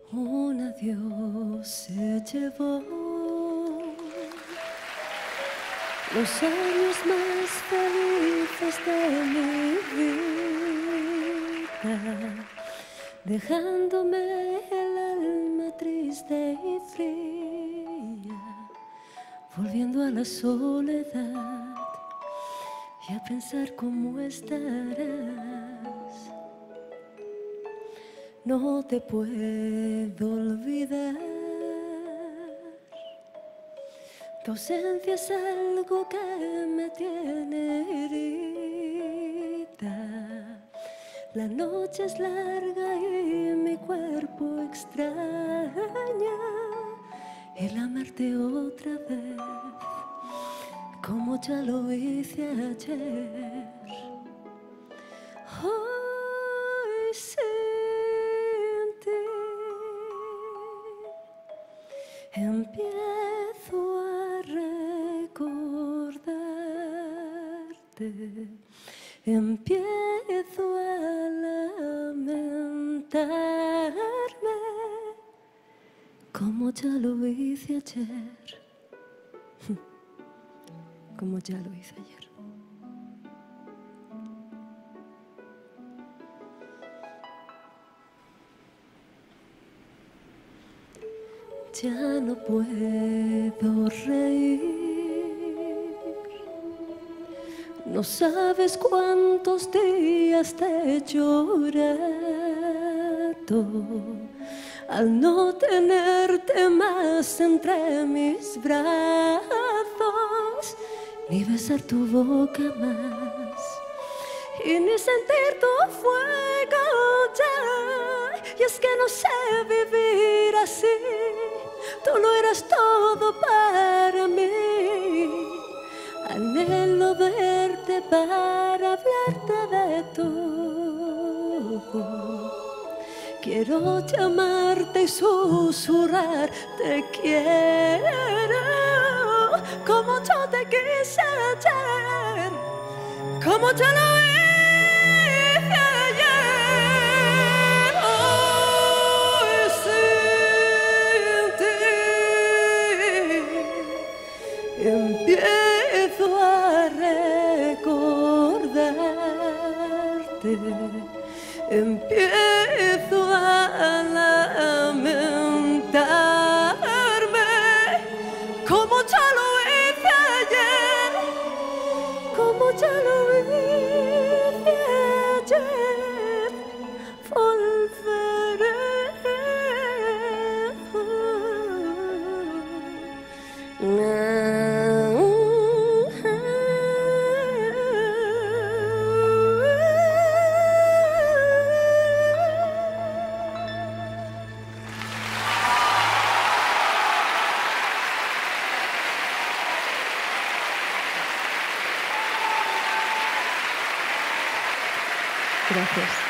Un adiós se llevó los años más felices de mi vida, dejándome el alma triste y fría, volviendo a la soledad y a pensar cómo estarás. No te puedo olvidar, tu ausencia es algo que me tiene herida. La noche es larga y mi cuerpo extraña el amarte otra vez, como ya lo hice ayer. Hoy sin ti empiezo a recordarte, empiezo a lamentarme, como ya lo hice ayer, como ya lo hice ayer. Ya no puedo reír, no sabes cuántos días te he llorado al no tenerte más entre mis brazos, ni besar tu boca más, y ni sentir tu fuego ya. Y es que no sé vivir así, tú no eras todo para mí. Anhelo verte para hablarte de todo. Quiero llamarte y susurrar, te quiero, como yo te quise ayer, como yo lo hice ayer. Hoy sin ti empiezo a recordarte, empiezo a lamentarme, como ya lo hice ayer, como ya lo hice ayer. Volveré. Gracias.